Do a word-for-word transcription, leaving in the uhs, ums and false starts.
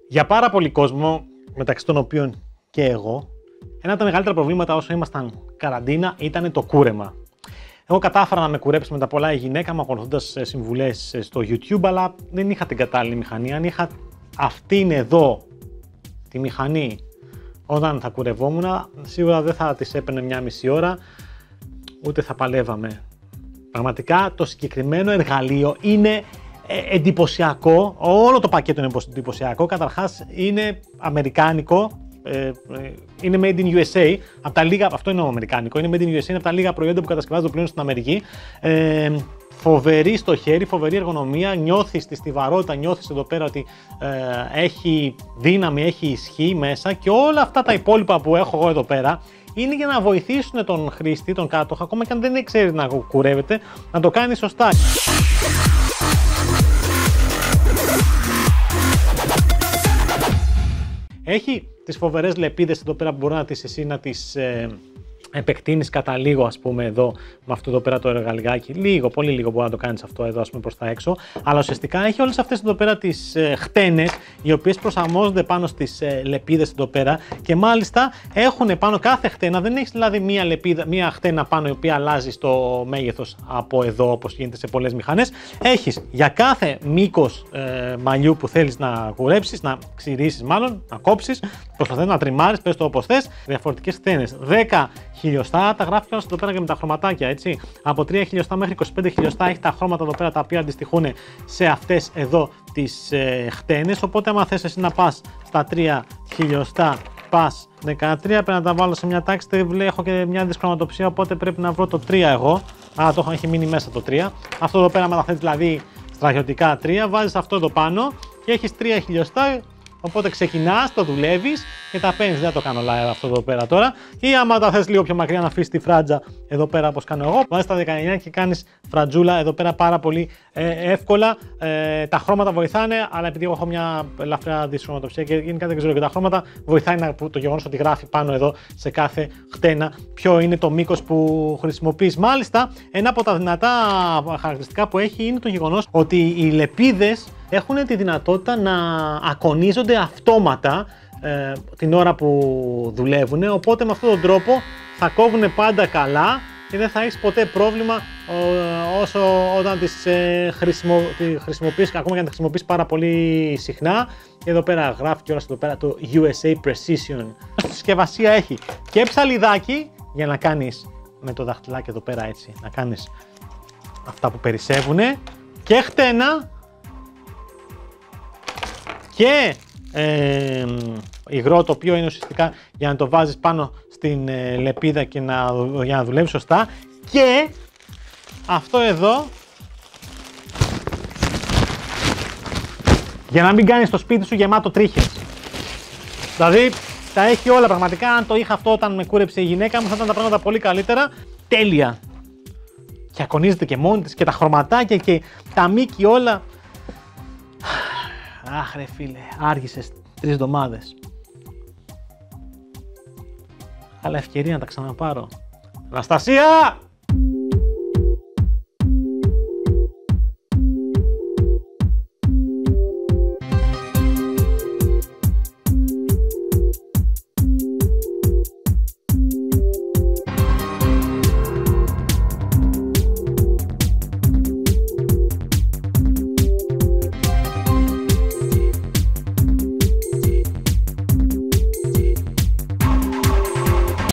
Για πάρα πολύ κόσμο, μεταξύ των οποίων και εγώ, ένα από τα μεγαλύτερα προβλήματα όσο ήμασταν καραντίνα ήταν το κούρεμα. Εγώ κατάφερα να με κουρέψει με τα πολλά η γυναίκα μου ακολουθώντας συμβουλές στο YouTube, αλλά δεν είχα την κατάλληλη μηχανή. Αν είχα αυτήν εδώ τη μηχανή όταν θα κουρευόμουν, σίγουρα δεν θα της έπαιρνε μια μισή ώρα, ούτε θα παλεύαμε. Πραγματικά το συγκεκριμένο εργαλείο είναι εντυπωσιακό, όλο το πακέτο είναι εντυπωσιακό. Καταρχάς είναι αμερικάνικο, ε, είναι made in γιου ες έι, από τα λίγα, αυτό είναι αμερικάνικο, είναι made in γιου ες έι, είναι από τα λίγα προϊόντα που κατασκευάζονται πλέον στην Αμερική. Ε, φοβερή στο χέρι, φοβερή εργονομία, νιώθεις τη στιβαρότητα, νιώθεις εδώ πέρα ότι ε, έχει δύναμη, έχει ισχύ μέσα, και όλα αυτά τα υπόλοιπα που έχω εγώ εδώ πέρα είναι για να βοηθήσουν τον χρήστη, τον κάτοχο, ακόμα και αν δεν ξέρει να κουρεύεται, να το κάνει σωστά. Έχει τις φοβερές λεπίδες εδώ πέρα που μπορεί να τις εσύ να τις ε, επεκτείνεις κατά λίγο, ας πούμε, εδώ με αυτό εδώ πέρα το εργαλειάκι. Λίγο, πολύ λίγο μπορεί να το κάνεις αυτό εδώ, ας πούμε, προς τα έξω. Αλλά ουσιαστικά έχει όλες αυτές εδώ πέρα τις ε, χτένες, οι οποίες προσαρμόζονται πάνω στις ε, λεπίδες εδώ πέρα, και μάλιστα έχουν πάνω κάθε χτένα. Δεν έχεις δηλαδή μία, λεπίδα, μία χτένα πάνω η οποία αλλάζει το μέγεθος από εδώ, όπως γίνεται σε πολλές μηχανές. Έχεις για κάθε μήκος ε, μαλλιού που θέλεις να κουρέψεις, να ξυρίσεις μάλλον, να κόψεις, προσπαθείς να τριμάρεις, πες το όπως θες, διαφορετικές χτένες. δέκα χιλιοστά, τα γράφει κιόλας εδώ πέρα και με τα χρωματάκια, έτσι. Από τρία χιλιοστά μέχρι είκοσι πέντε χιλιοστά έχει τα χρώματα εδώ πέρα, τα οποία αντιστοιχούν σε αυτές εδώ τις ε, χτένες. Οπότε, άμα θες εσύ να πας στα τρία χιλιοστά, πας δεκατρία, πρέπει να τα βάλω σε μια τάξη. Έχω και μια δυσκροματοψία, οπότε πρέπει να βρω το τρία εγώ. Άρα το έχω, έχει μείνει μέσα το τρία. Αυτό εδώ πέρα, με τα θες δηλαδή στρατιωτικά τρία, βάζεις αυτό εδώ πάνω και έχεις τρία χιλιοστά. Οπότε ξεκινάς, το δουλεύεις και τα παίρνεις. Δεν το κάνω live αυτό εδώ πέρα τώρα. Ή άμα τα θες λίγο πιο μακριά να αφήσεις τη φράτζα εδώ πέρα, όπως κάνω εγώ, βάζεις τα δεκαεννιά και κάνεις φρατζούλα εδώ πέρα πάρα πολύ ε, εύκολα. Ε, τα χρώματα βοηθάνε, αλλά επειδή εγώ έχω μια ελαφριά δυσχρωματοψία και γενικά δεν ξέρω και τα χρώματα, βοηθάει να, το γεγονός ότι γράφει πάνω εδώ σε κάθε χτένα ποιο είναι το μήκος που χρησιμοποιείς. Μάλιστα, ένα από τα δυνατά χαρακτηριστικά που έχει είναι το γεγονός ότι οι λεπίδες έχουν τη δυνατότητα να ακονίζονται αυτόματα ε, την ώρα που δουλεύουν, οπότε με αυτόν τον τρόπο θα κόβουν πάντα καλά και δεν θα έχεις ποτέ πρόβλημα ε, όσο όταν τις ε, χρησιμο, τη χρησιμοποιείς, ακόμα και αν τις χρησιμοποιείς πάρα πολύ συχνά. Και εδώ πέρα γράφει κιόλας εδώ πέρα το γιου ες έι Precision. Στη συσκευασία έχει και ψαλιδάκι για να κάνεις με το δαχτυλάκι εδώ πέρα, έτσι, να κάνεις αυτά που περισσεύουν, και χτένα και ε, υγρό, το οποίο είναι ουσιαστικά για να το βάζεις πάνω στην ε, λεπίδα και να, για να δουλεύει σωστά, και αυτό εδώ για να μην κάνεις το σπίτι σου γεμάτο τρίχες. Δηλαδή τα έχει όλα πραγματικά. Αν το είχα αυτό όταν με κούρεψε η γυναίκα μου, θα ήταν τα πράγματα πολύ καλύτερα. Τέλεια! Και ακονίζεται και μόνη της, και τα χρωματάκια και τα μήκη όλα. Αχ ρε φίλε, άργησες τρεις εβδομάδες. Αλλά ευκαιρία να τα ξαναπάρω. Αναστασία!